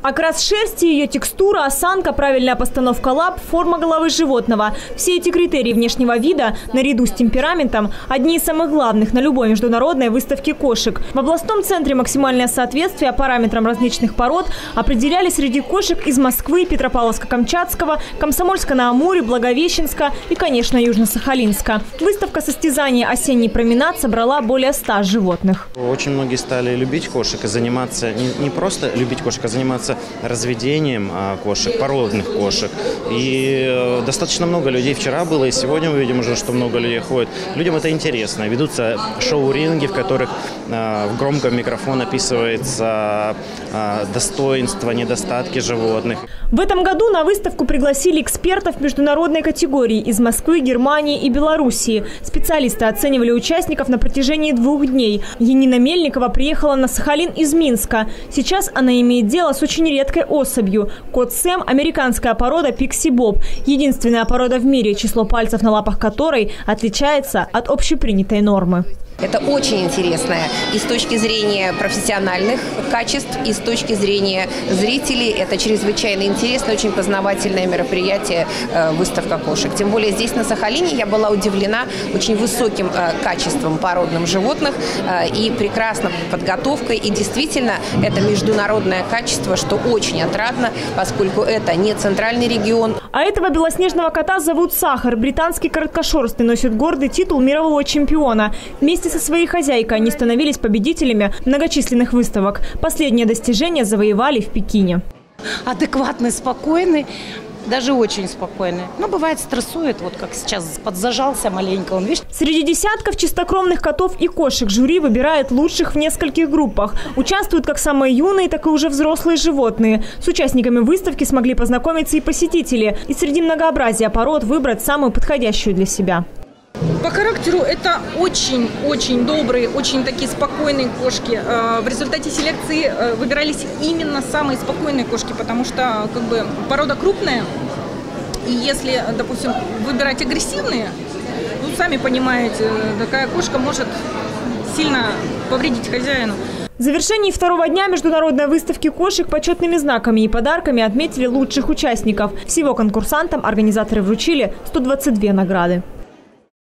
Окрас шерсти, ее текстура, осанка, правильная постановка лап, форма головы животного. Все эти критерии внешнего вида, наряду с темпераментом, одни из самых главных на любой международной выставке кошек. В областном центре максимальное соответствие параметрам различных пород определяли среди кошек из Москвы, Петропавловска-Камчатского, Комсомольска-на-Амуре, Благовещенска и, конечно, Южно-Сахалинска. Выставка состязаний «Осенний променад» собрала более 100 животных. Очень многие стали любить кошек и заниматься, не просто любить кошек, а заниматься разведением кошек, породных кошек. И достаточно много людей вчера было, и сегодня мы видим уже, что много людей ходит. Людям это интересно. Ведутся шоу-ринги, в которых в громком микрофоне описывается достоинства, недостатки животных. В этом году на выставку пригласили экспертов международной категории из Москвы, Германии и Белоруссии. Специалисты оценивали участников на протяжении 2 дней. Янина Мельникова приехала на Сахалин из Минска. Сейчас она имеет дело с очень редкой особью. Кот Сэм – американская порода Пикси Боб. Единственная порода в мире, число пальцев на лапах которой отличается от общепринятой нормы. Это очень интересное и с точки зрения профессиональных качеств, и с точки зрения зрителей. Это чрезвычайно интересное, очень познавательное мероприятие, выставка кошек. Тем более здесь на Сахалине я была удивлена очень высоким качеством породных животных и прекрасной подготовкой. И действительно, это международное качество, что очень отрадно, поскольку это не центральный регион. А этого белоснежного кота зовут Сахар. Британский короткошерстный носит гордый титул мирового чемпиона. Вместе со своей хозяйкой они становились победителями многочисленных выставок. Последнее достижение завоевали в Пекине. Адекватный, спокойный, даже очень спокойный. Но бывает стрессует, вот как сейчас подзажался маленько. Он, видишь? Среди десятков чистокровных котов и кошек жюри выбирает лучших в нескольких группах. Участвуют как самые юные, так и уже взрослые животные. С участниками выставки смогли познакомиться и посетители. И среди многообразия пород выбрать самую подходящую для себя. По характеру это очень добрые, очень такие спокойные кошки. В результате селекции выбирались именно самые спокойные кошки, потому что порода крупная. И если, допустим, выбирать агрессивные, сами понимаете, такая кошка может сильно повредить хозяину. В завершении 2-го дня международной выставки кошек почетными знаками и подарками отметили лучших участников. Всего конкурсантам организаторы вручили 122 награды.